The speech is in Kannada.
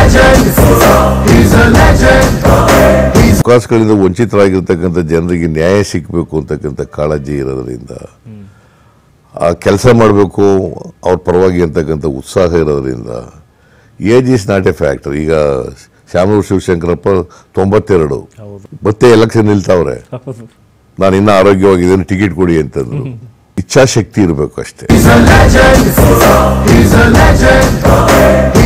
ಅವಕಾಶಗಳಿಂದ ವಂಚಿತರಾಗಿರ್ತಕ್ಕಂಥ ಜನರಿಗೆ ನ್ಯಾಯ ಸಿಗಬೇಕು ಅಂತಕ್ಕಂಥ ಕಾಳಜಿ ಇರೋದ್ರಿಂದ, ಆ ಕೆಲಸ ಮಾಡಬೇಕು ಅವ್ರ ಪರವಾಗಿ ಅಂತಕ್ಕಂಥ ಉತ್ಸಾಹ ಇರೋದ್ರಿಂದ age is not a factor. ಈಗ ಶ್ಯಾಮನೂರು ಶಿವಶಂಕರಪ್ಪ 92 ಮತ್ತೆ ಎಲೆಕ್ಷನ್ ನಿಲ್ತಾವ್ರೆ. ನಾನು ಇನ್ನೂ ಆರೋಗ್ಯವಾಗಿದ್ದೇನೆ, ಟಿಕೆಟ್ ಕೊಡಿ ಅಂತಂದ್ರು. ಇಚ್ಛಾಶಕ್ತಿ ಇರಬೇಕು ಅಷ್ಟೇ.